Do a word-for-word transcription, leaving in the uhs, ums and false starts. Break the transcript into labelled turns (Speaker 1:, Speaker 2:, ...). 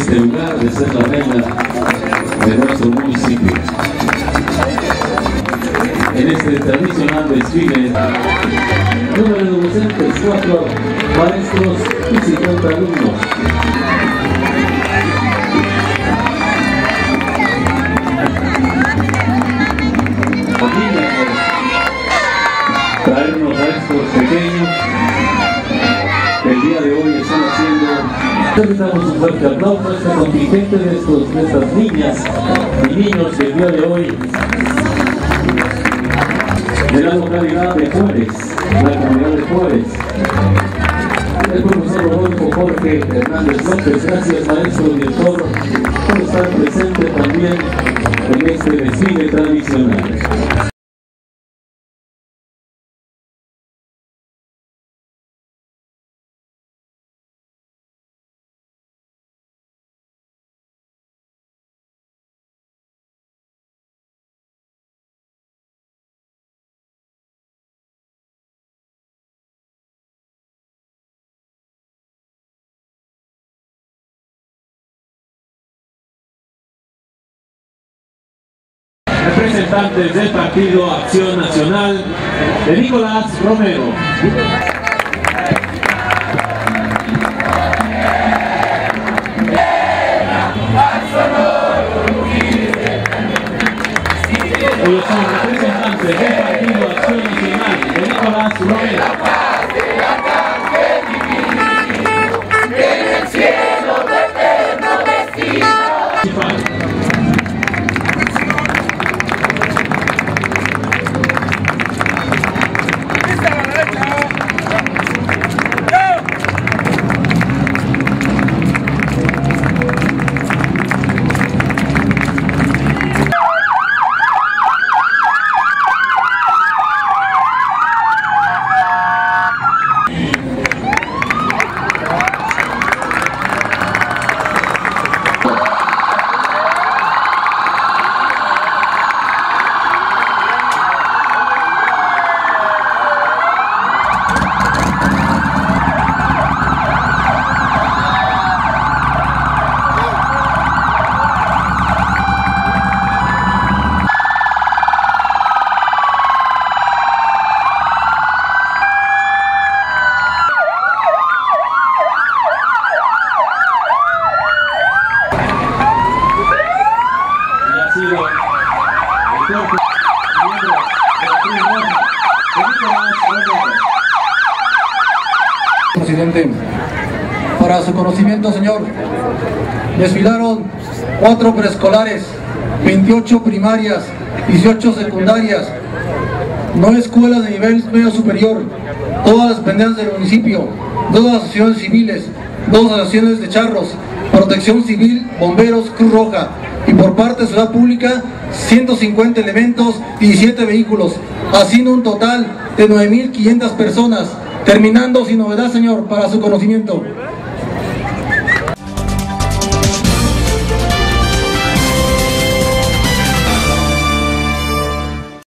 Speaker 1: este lugar de ser la reina de nuestro municipio. En este tradicional desfile, número de docentes, cuatro maestros y cincuenta alumnos. Familia, por traernos a estos pequeños que el día de hoy están haciendo. Les damos un fuerte aplauso a este contingente de, estos, de estas niñas y niños que el día de hoy de la localidad de Juárez, la comunidad de Juárez. El profesor Rodolfo Jorge Hernández López, gracias maestro director por estar presente también en este desfile tradicional. Representantes del Partido Acción Nacional de Nicolás Romero. Ellos son representantes del Partido Acción Nacional de Nicolás Romero.
Speaker 2: Presidente, para su conocimiento, señor, desfilaron cuatro preescolares, veintiocho primarias, dieciocho secundarias, nueve escuelas de nivel medio superior, todas las dependencias del municipio, dos asociaciones civiles, dos asociaciones de charros, protección civil, bomberos, Cruz Roja, y por parte de Ciudad Pública, ciento cincuenta elementos y diecisiete vehículos, haciendo un total de nueve mil quinientas personas, terminando sin novedad, señor, para su conocimiento.